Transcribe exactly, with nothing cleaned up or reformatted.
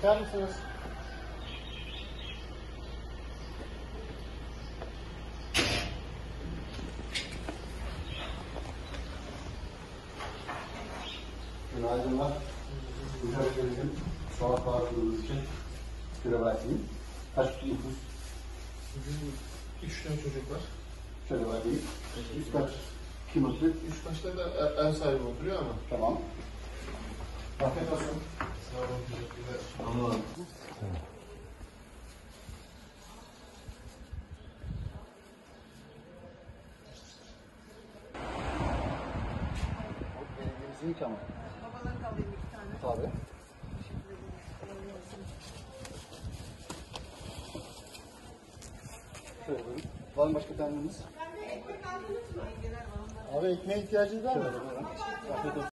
Bakar mısınız? Günaydınlar. Güzel geldim. Sabah bağırdığınız için süre bakayım. Kaç nüfus? Bugün üç tane çocuk var. Şöyle bakayım. Üst kaç? Kim oturuyor? Üç başta da e- ev sahibi oturuyor ama. Tamam. Afiyet olsun. Sağ olun, teşekkürler. Anladım. Belediyemizin ilk ama. Babadan alayım iki tane. Tabii. Teşekkür ederim. Kolay gelsin. Şöyle buyurun. Var mı başka tanrınız? Ekmek aldınız mı? Engeler var. Abi ekmeğe ihtiyacınız var mı? Şöyle buyurun. Afiyet olsun.